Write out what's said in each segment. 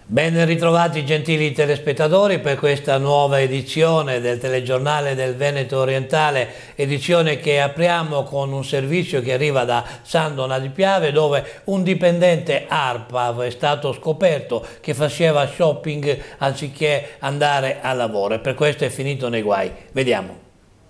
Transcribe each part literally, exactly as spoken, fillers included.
Ben ritrovati gentili telespettatori per questa nuova edizione del telegiornale del Veneto Orientale, edizione che apriamo con un servizio che arriva da San Donà di Piave, dove un dipendente ARPAV è stato scoperto che faceva shopping anziché andare al lavoro e per questo è finito nei guai. Vediamo.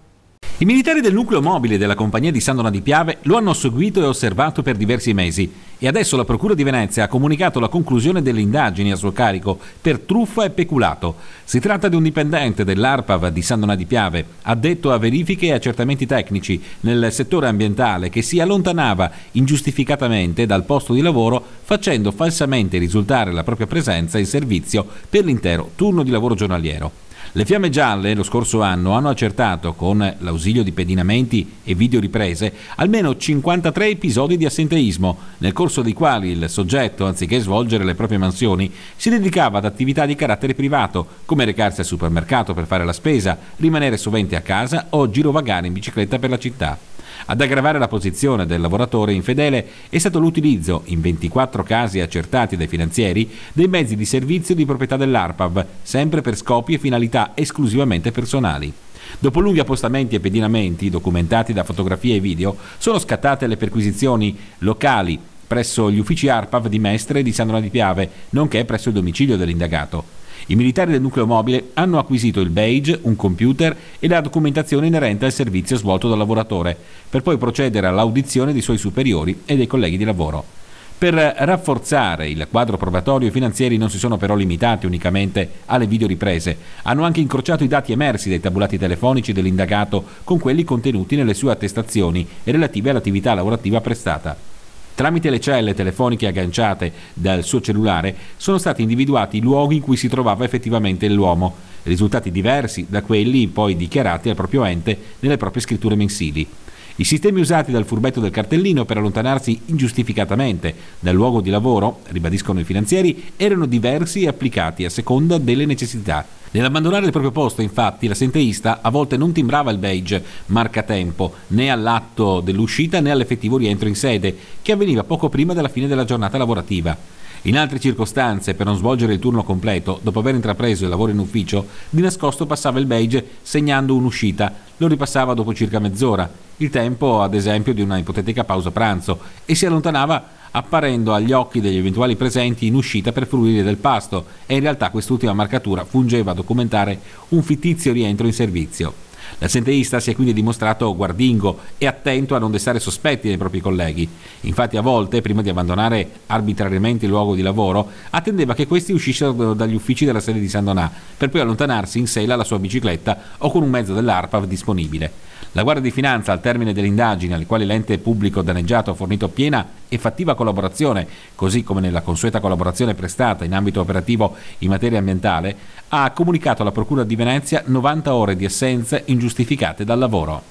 I militari del nucleo mobile della compagnia di San Donà di Piave lo hanno seguito e osservato per diversi mesi e adesso la Procura di Venezia ha comunicato la conclusione delle indagini a suo carico per truffa e peculato. Si tratta di un dipendente dell'ARPAV di San Donà di Piave, addetto a verifiche e accertamenti tecnici nel settore ambientale, che si allontanava ingiustificatamente dal posto di lavoro facendo falsamente risultare la propria presenza in servizio per l'intero turno di lavoro giornaliero. Le Fiamme Gialle lo scorso anno hanno accertato, con l'ausilio di pedinamenti e videoriprese, almeno cinquantatré episodi di assenteismo, nel corso dei quali il soggetto, anziché svolgere le proprie mansioni, si dedicava ad attività di carattere privato, come recarsi al supermercato per fare la spesa, rimanere sovente a casa o girovagare in bicicletta per la città. Ad aggravare la posizione del lavoratore infedele è stato l'utilizzo, in ventiquattro casi accertati dai finanzieri, dei mezzi di servizio di proprietà dell'ARPAV, sempre per scopi e finalità esclusivamente personali. Dopo lunghi appostamenti e pedinamenti, documentati da fotografie e video, sono scattate le perquisizioni locali presso gli uffici ARPAV di Mestre e di San Donà di Piave, nonché presso il domicilio dell'indagato. I militari del nucleo mobile hanno acquisito il badge, un computer e la documentazione inerente al servizio svolto dal lavoratore, per poi procedere all'audizione dei suoi superiori e dei colleghi di lavoro. Per rafforzare il quadro probatorio, i finanzieri non si sono però limitati unicamente alle videoriprese, hanno anche incrociato i dati emersi dai tabulati telefonici dell'indagato con quelli contenuti nelle sue attestazioni e relative all'attività lavorativa prestata. Tramite le celle telefoniche agganciate dal suo cellulare sono stati individuati i luoghi in cui si trovava effettivamente l'uomo, risultati diversi da quelli poi dichiarati al proprio ente nelle proprie scritture mensili. I sistemi usati dal furbetto del cartellino per allontanarsi ingiustificatamente dal luogo di lavoro, ribadiscono i finanzieri, erano diversi e applicati a seconda delle necessità. Nell'abbandonare il proprio posto, infatti, l'assenteista a volte non timbrava il badge marca tempo né all'atto dell'uscita né all'effettivo rientro in sede, che avveniva poco prima della fine della giornata lavorativa. In altre circostanze, per non svolgere il turno completo, dopo aver intrapreso il lavoro in ufficio, di nascosto passava il badge segnando un'uscita, lo ripassava dopo circa mezz'ora, il tempo ad esempio di una ipotetica pausa pranzo, e si allontanava apparendo agli occhi degli eventuali presenti in uscita per fruire del pasto, e in realtà quest'ultima marcatura fungeva a documentare un fittizio rientro in servizio. L'assenteista si è quindi dimostrato guardingo e attento a non destare sospetti nei propri colleghi. Infatti a volte, prima di abbandonare arbitrariamente il luogo di lavoro, attendeva che questi uscissero dagli uffici della sede di San Donà, per poi allontanarsi in sella alla sua bicicletta o con un mezzo dell'ARPAV disponibile. La Guardia di Finanza, al termine delle indagini alle quali l'ente pubblico danneggiato ha fornito piena e fattiva collaborazione, così come nella consueta collaborazione prestata in ambito operativo in materia ambientale, ha comunicato alla Procura di Venezia novanta ore di assenze ingiustificate dal lavoro.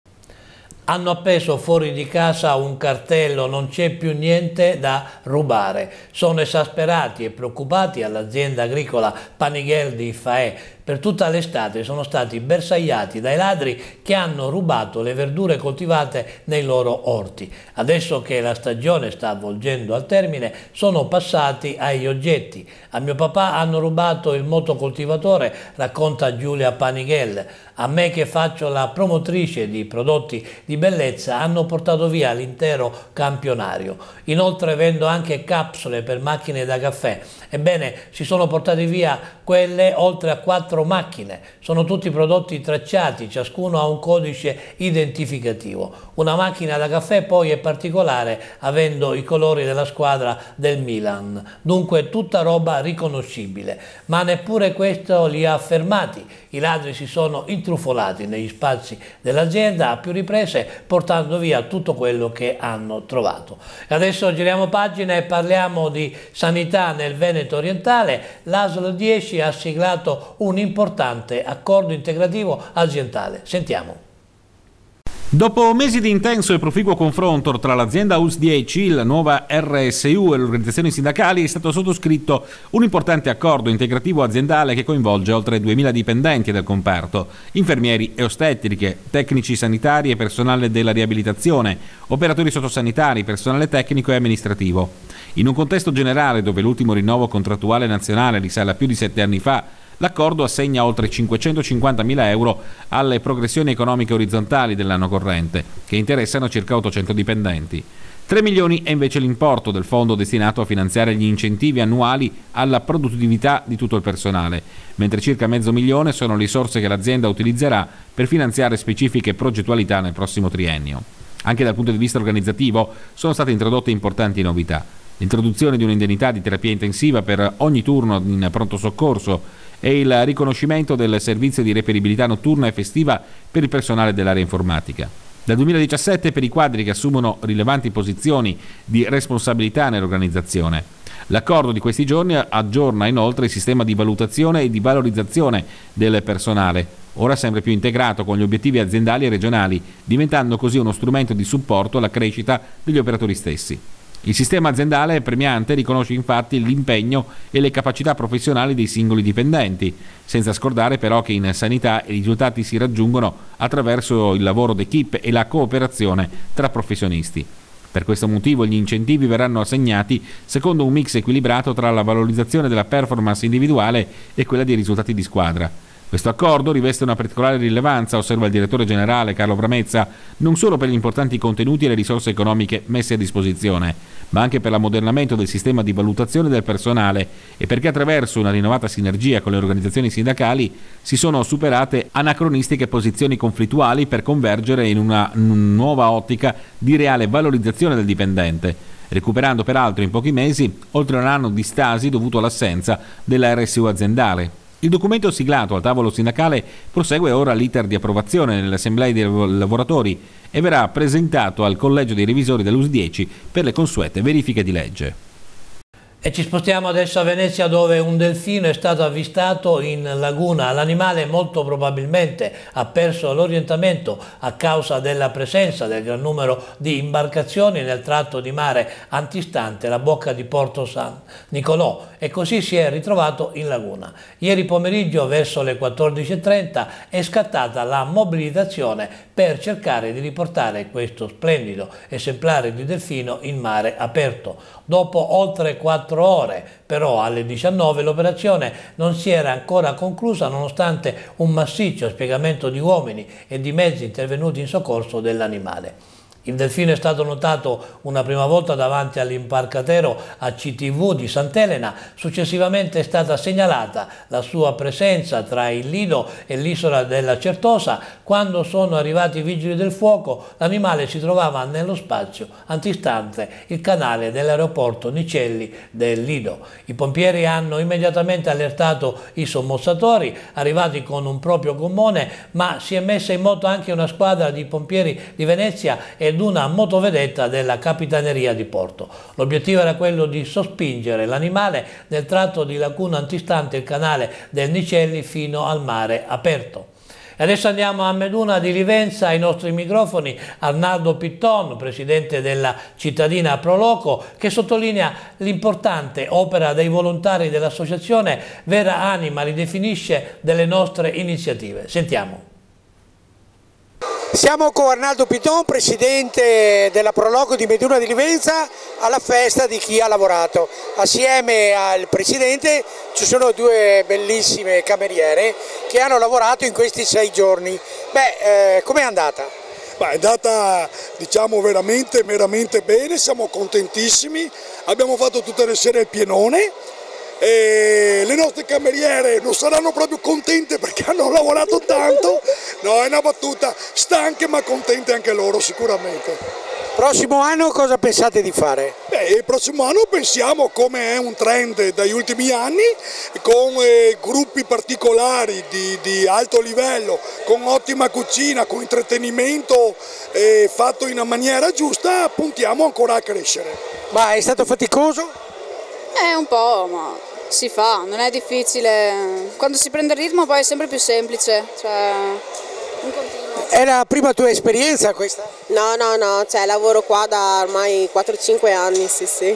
Hanno appeso fuori di casa un cartello "non c'è più niente da rubare". Sono esasperati e preoccupati all'azienda agricola Panighel di Faè. Per tutta l'estate sono stati bersagliati dai ladri che hanno rubato le verdure coltivate nei loro orti. Adesso che la stagione sta avvolgendo al termine, sono passati agli oggetti. A mio papà hanno rubato il motocoltivatore, racconta Giulia Panighel. A me, che faccio la promotrice di prodotti di bellezza, hanno portato via l'intero campionario. Inoltre vendo anche capsule per macchine da caffè. Ebbene, si sono portati via quelle oltre a quattro macchine. Sono tutti prodotti tracciati, ciascuno ha un codice identificativo. Una macchina da caffè poi è particolare, avendo i colori della squadra del Milan. Dunque tutta roba riconoscibile. Ma neppure questo li ha fermati. I ladri si sono intrufolati negli spazi dell'azienda a più riprese, portando via tutto quello che hanno trovato. E adesso giriamo pagina e parliamo di sanità nel Veneto Orientale. L'A S L dieci ha siglato un importante accordo integrativo aziendale. Sentiamo. Dopo mesi di intenso e proficuo confronto tra l'azienda U S dieci, la nuova R S U e le organizzazioni sindacali, è stato sottoscritto un importante accordo integrativo aziendale che coinvolge oltre duemila dipendenti del comparto, infermieri e ostetriche, tecnici sanitari e personale della riabilitazione, operatori sociosanitari, personale tecnico e amministrativo. In un contesto generale dove l'ultimo rinnovo contrattuale nazionale risale a più di sette anni fa, l'accordo assegna oltre cinquecentocinquantamila euro alle progressioni economiche orizzontali dell'anno corrente, che interessano circa ottocento dipendenti. tre milioni è invece l'importo del fondo destinato a finanziare gli incentivi annuali alla produttività di tutto il personale, mentre circa mezzo milione sono le risorse che l'azienda utilizzerà per finanziare specifiche progettualità nel prossimo triennio. Anche dal punto di vista organizzativo sono state introdotte importanti novità. L'introduzione di un'indennità di terapia intensiva per ogni turno in pronto soccorso e il riconoscimento del servizio di reperibilità notturna e festiva per il personale dell'area informatica. Dal duemiladiciassette per i quadri che assumono rilevanti posizioni di responsabilità nell'organizzazione. L'accordo di questi giorni aggiorna inoltre il sistema di valutazione e di valorizzazione del personale, ora sempre più integrato con gli obiettivi aziendali e regionali, diventando così uno strumento di supporto alla crescita degli operatori stessi. Il sistema aziendale premiante riconosce infatti l'impegno e le capacità professionali dei singoli dipendenti, senza scordare però che in sanità i risultati si raggiungono attraverso il lavoro d'equipe e la cooperazione tra professionisti. Per questo motivo gli incentivi verranno assegnati secondo un mix equilibrato tra la valorizzazione della performance individuale e quella dei risultati di squadra. Questo accordo riveste una particolare rilevanza, osserva il direttore generale Carlo Bramezza, non solo per gli importanti contenuti e le risorse economiche messe a disposizione, ma anche per l'ammodernamento del sistema di valutazione del personale e perché attraverso una rinnovata sinergia con le organizzazioni sindacali si sono superate anacronistiche posizioni conflittuali per convergere in una nuova ottica di reale valorizzazione del dipendente, recuperando peraltro in pochi mesi oltre un anno di stasi dovuto all'assenza della R S U aziendale. Il documento siglato al tavolo sindacale prosegue ora l'iter di approvazione nelle assemblee dei lavoratori e verrà presentato al collegio dei revisori dell'U S dieci per le consuete verifiche di legge. E ci spostiamo adesso a Venezia, dove un delfino è stato avvistato in laguna. L'animale molto probabilmente ha perso l'orientamento a causa della presenza del gran numero di imbarcazioni nel tratto di mare antistante la bocca di Porto San Nicolò e così si è ritrovato in laguna. Ieri pomeriggio verso le quattordici e trenta è scattata la mobilitazione per cercare di riportare questo splendido esemplare di delfino in mare aperto. Dopo oltre quattro ore, però alle diciannove, l'operazione non si era ancora conclusa nonostante un massiccio spiegamento di uomini e di mezzi intervenuti in soccorso dell'animale. Il delfino è stato notato una prima volta davanti all'imbarcatero A C T V di Sant'Elena, successivamente è stata segnalata la sua presenza tra il Lido e l'isola della Certosa. Quando sono arrivati i vigili del fuoco, l'animale si trovava nello spazio antistante il canale dell'aeroporto Nicelli del Lido. I pompieri hanno immediatamente allertato i sommozzatori, arrivati con un proprio gommone, ma si è messa in moto anche una squadra di pompieri di Venezia ed una motovedetta della Capitaneria di Porto. L'obiettivo era quello di sospingere l'animale nel tratto di laguna antistante il canale del Nicelli fino al mare aperto. E adesso andiamo a Meduna di Livenza, ai nostri microfoni Arnaldo Pitton, presidente della cittadina Proloco, che sottolinea l'importante opera dei volontari dell'associazione Vera Anima, li definisce delle nostre iniziative. Sentiamo. Siamo con Arnaldo Pitton, presidente della Proloco di Meduna di Livenza, alla festa di chi ha lavorato. Assieme al presidente ci sono due bellissime cameriere che hanno lavorato in questi sei giorni. Beh, eh, com'è andata? Beh, è andata, diciamo, veramente, veramente bene, siamo contentissimi, abbiamo fatto tutte le sere il pienone. E le nostre cameriere non saranno proprio contente perché hanno lavorato tanto, no, è una battuta, stanche ma contente anche loro sicuramente. Prossimo anno cosa pensate di fare? Beh, il prossimo anno pensiamo, come è un trend dagli ultimi anni, con eh, gruppi particolari di, di alto livello, con ottima cucina, con intrattenimento eh, fatto in una maniera giusta, puntiamo ancora a crescere. Ma è stato faticoso? Eh, un po', ma si fa, non è difficile. Quando si prende il ritmo poi è sempre più semplice, cioè un continuo. È la prima tua esperienza questa? No, no, no, cioè lavoro qua da ormai quattro cinque anni, sì, sì.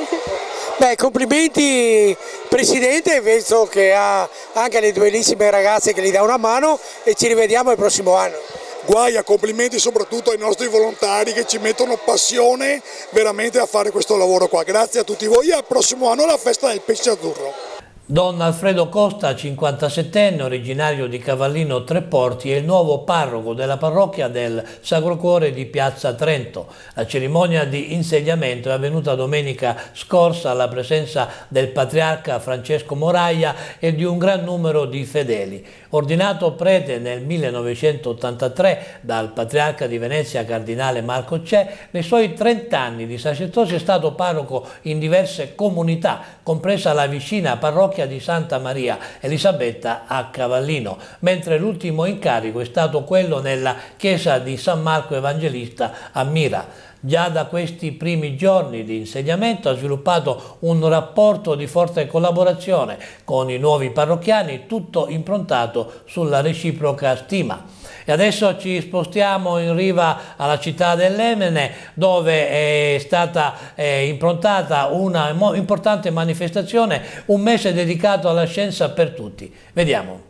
Beh, complimenti Presidente, penso che ha anche le due bellissime ragazze che gli dà una mano e ci rivediamo il prossimo anno. Guaia, complimenti soprattutto ai nostri volontari che ci mettono passione veramente a fare questo lavoro qua. Grazie a tutti voi e al prossimo anno alla festa del pesce azzurro. Don Alfredo Costa, cinquantasettenne, originario di Cavallino Tre Porti, è il nuovo parroco della parrocchia del Sacro Cuore di Piazza Trento. La cerimonia di insediamento è avvenuta domenica scorsa alla presenza del patriarca Francesco Moraglia e di un gran numero di fedeli. Ordinato prete nel millenovecentottantatré dal patriarca di Venezia cardinale Marco Cè, nei suoi trenta anni di sacerdozio è stato parroco in diverse comunità, compresa la vicina parrocchia di Santa Maria Elisabetta a Cavallino, mentre l'ultimo incarico è stato quello nella chiesa di San Marco Evangelista a Mira. Già da questi primi giorni di insediamento ha sviluppato un rapporto di forte collaborazione con i nuovi parrocchiani, tutto improntato sulla reciproca stima. E adesso ci spostiamo in riva alla città dell'Emene, dove è stata eh, improntata una importante manifestazione, un mese dedicato alla scienza per tutti. Vediamo.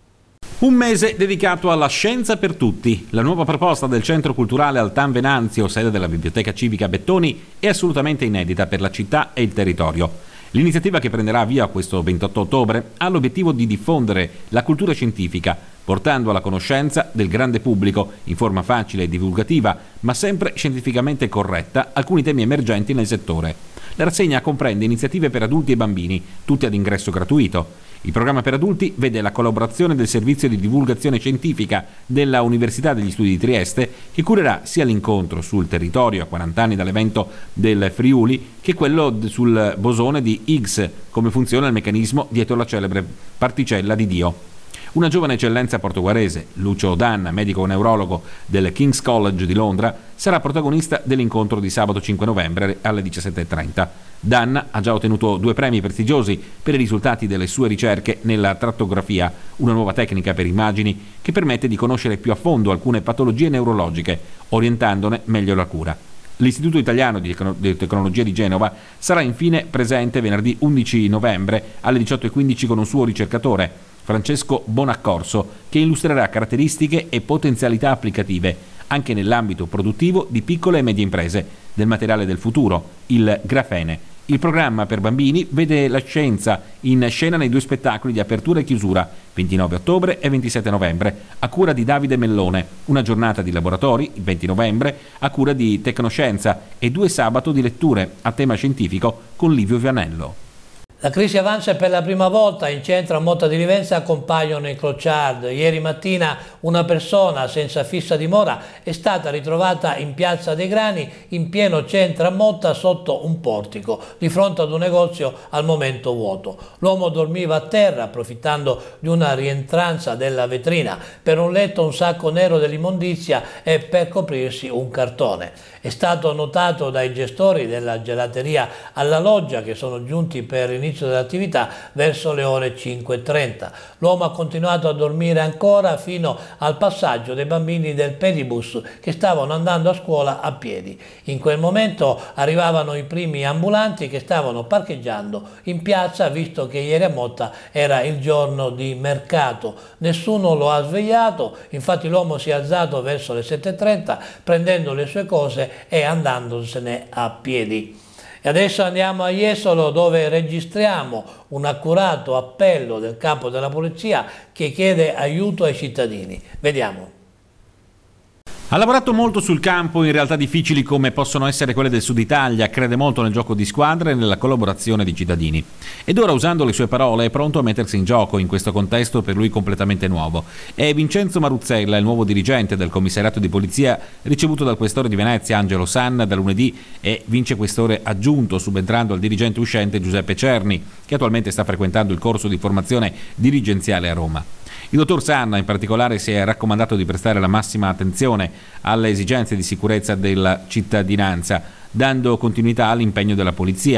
Un mese dedicato alla scienza per tutti. La nuova proposta del Centro Culturale Altan Venanzio, sede della Biblioteca Civica Bettoni, è assolutamente inedita per la città e il territorio. L'iniziativa, che prenderà via questo ventotto ottobre, ha l'obiettivo di diffondere la cultura scientifica, portando alla conoscenza del grande pubblico, in forma facile e divulgativa, ma sempre scientificamente corretta, alcuni temi emergenti nel settore. La rassegna comprende iniziative per adulti e bambini, tutte ad ingresso gratuito. Il programma per adulti vede la collaborazione del Servizio di Divulgazione Scientifica della Università degli Studi di Trieste, che curerà sia l'incontro sul territorio a quaranta anni dall'evento del Friuli che quello sul bosone di Higgs, come funziona il meccanismo dietro la celebre particella di Dio. Una giovane eccellenza portoghese, Lucio Danna, medico neurologo del King's College di Londra, sarà protagonista dell'incontro di sabato cinque novembre alle diciassette e trenta. Danna ha già ottenuto due premi prestigiosi per i risultati delle sue ricerche nella trattografia, una nuova tecnica per immagini che permette di conoscere più a fondo alcune patologie neurologiche, orientandone meglio la cura. L'Istituto Italiano di Tecnologia di Genova sarà infine presente venerdì undici novembre alle diciotto e quindici con un suo ricercatore, Francesco Bonaccorso, che illustrerà caratteristiche e potenzialità applicative anche nell'ambito produttivo di piccole e medie imprese del materiale del futuro, il grafene. Il programma per bambini vede la scienza in scena nei due spettacoli di apertura e chiusura, ventinove ottobre e ventisette novembre, a cura di Davide Mellone, una giornata di laboratori, il venti novembre, a cura di Tecnoscienza, e due sabato di letture a tema scientifico con Livio Vianello. La crisi avanza e per la prima volta in centro a Motta di Livenza compaiono i clochard. Ieri mattina una persona senza fissa dimora è stata ritrovata in Piazza dei Grani, in pieno centro a Motta, sotto un portico, di fronte ad un negozio al momento vuoto. L'uomo dormiva a terra, approfittando di una rientranza della vetrina, per un letto un sacco nero dell'immondizia e per coprirsi un cartone. È stato notato dai gestori della gelateria alla Loggia, che sono giunti per l'inizio dell'attività verso le ore cinque e trenta. L'uomo ha continuato a dormire ancora fino al passaggio dei bambini del pedibus che stavano andando a scuola a piedi. In quel momento arrivavano i primi ambulanti che stavano parcheggiando in piazza, visto che ieri a Motta era il giorno di mercato. Nessuno lo ha svegliato, infatti l'uomo si è alzato verso le sette e trenta prendendo le sue cose e andandosene a piedi. E adesso andiamo a Jesolo, dove registriamo un accurato appello del capo della polizia che chiede aiuto ai cittadini. Vediamo. Ha lavorato molto sul campo in realtà difficili come possono essere quelle del Sud Italia, crede molto nel gioco di squadra e nella collaborazione di cittadini. Ed ora, usando le sue parole, è pronto a mettersi in gioco in questo contesto per lui completamente nuovo. È Vincenzo Maruzzella, il nuovo dirigente del commissariato di polizia, ricevuto dal questore di Venezia Angelo Sanna da lunedì e vicequestore aggiunto, subentrando al dirigente uscente Giuseppe Cerni, che attualmente sta frequentando il corso di formazione dirigenziale a Roma. Il dottor Sanna in particolare si è raccomandato di prestare la massima attenzione alle esigenze di sicurezza della cittadinanza, dando continuità all'impegno della polizia,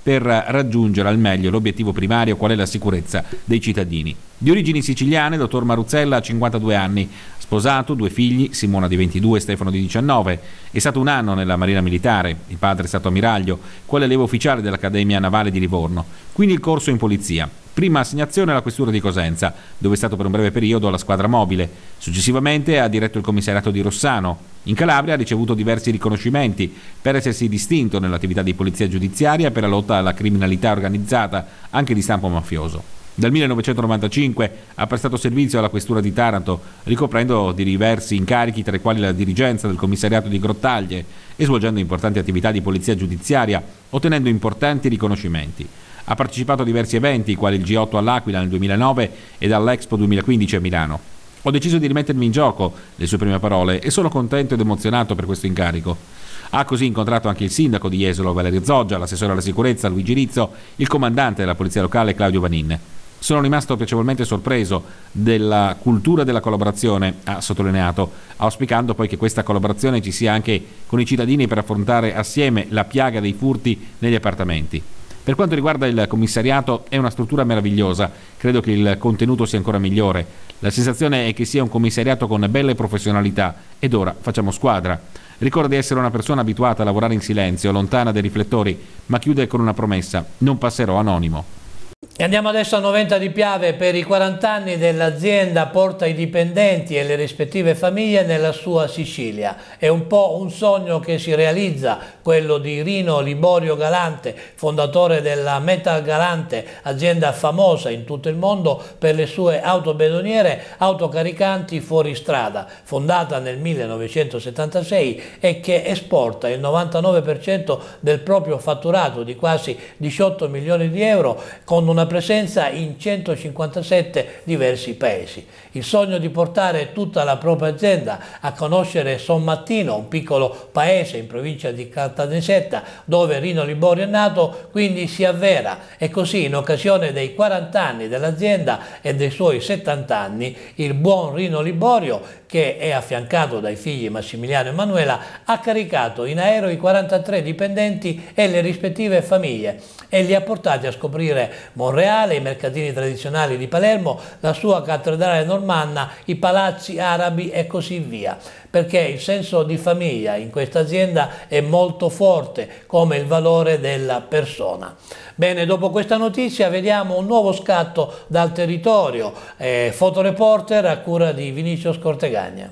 per raggiungere al meglio l'obiettivo primario, qual è la sicurezza dei cittadini. Di origini siciliane, dottor Maruzzella ha cinquantadue anni, sposato, due figli, Simona di ventidue e Stefano di diciannove. È stato un anno nella Marina Militare, il padre è stato ammiraglio, quale allievo ufficiale dell'Accademia Navale di Livorno, quindi il corso in polizia. Prima assegnazione alla questura di Cosenza, dove è stato per un breve periodo alla squadra mobile. Successivamente ha diretto il commissariato di Rossano. In Calabria ha ricevuto diversi riconoscimenti per essersi distinto nell'attività di polizia giudiziaria per la lotta alla criminalità organizzata, anche di stampo mafioso. Dal millenovecentonovantacinque ha prestato servizio alla questura di Taranto, ricoprendo diversi incarichi, tra i quali la dirigenza del commissariato di Grottaglie, e svolgendo importanti attività di polizia giudiziaria, ottenendo importanti riconoscimenti. Ha partecipato a diversi eventi, quali il G otto all'Aquila nel duemilanove ed all'Expo duemilaquindici a Milano. Ho deciso di rimettermi in gioco, le sue prime parole, e sono contento ed emozionato per questo incarico. Ha così incontrato anche il sindaco di Jesolo, Valerio Zoggia, l'assessore alla sicurezza, Luigi Rizzo, il comandante della polizia locale, Claudio Vanin. Sono rimasto piacevolmente sorpreso della cultura della collaborazione, ha sottolineato, auspicando poi che questa collaborazione ci sia anche con i cittadini per affrontare assieme la piaga dei furti negli appartamenti. Per quanto riguarda il commissariato, è una struttura meravigliosa, credo che il contenuto sia ancora migliore. La sensazione è che sia un commissariato con belle professionalità ed ora facciamo squadra. Ricorda di essere una persona abituata a lavorare in silenzio, lontana dai riflettori, ma chiude con una promessa: non passerò anonimo. E andiamo adesso a Noventa di Piave. Per i quaranta anni dell'azienda porta i dipendenti e le rispettive famiglie nella sua Sicilia. È un po' un sogno che si realizza, quello di Rino Liborio Galante, fondatore della Metal Galante, azienda famosa in tutto il mondo per le sue autobedoniere autocaricanti fuoristrada, fondata nel millenovecentosettantasei e che esporta il novantanove per cento del proprio fatturato di quasi diciotto milioni di euro, con una presenza in centocinquantasette diversi paesi. Il sogno di portare tutta la propria azienda a conoscere Sommattino, un piccolo paese in provincia di Caltanissetta dove Rino Liborio è nato, quindi si avvera, e così in occasione dei quaranta anni dell'azienda e dei suoi settanta anni il buon Rino Liborio, che è affiancato dai figli Massimiliano e Manuela, ha caricato in aereo i quarantatré dipendenti e le rispettive famiglie e li ha portati a scoprire Monreale, i mercatini tradizionali di Palermo, la sua cattedrale normanna, i palazzi arabi e così via, perché il senso di famiglia in questa azienda è molto forte, come il valore della persona. Bene, dopo questa notizia vediamo un nuovo scatto dal territorio, eh, fotoreporter a cura di Vinicio Scortegagna.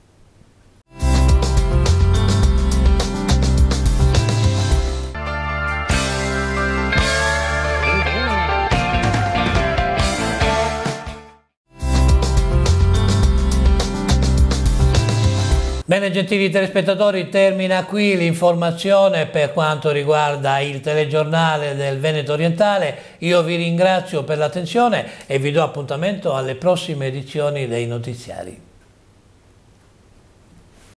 Bene, gentili telespettatori, termina qui l'informazione per quanto riguarda il telegiornale del Veneto Orientale. Io vi ringrazio per l'attenzione e vi do appuntamento alle prossime edizioni dei notiziari.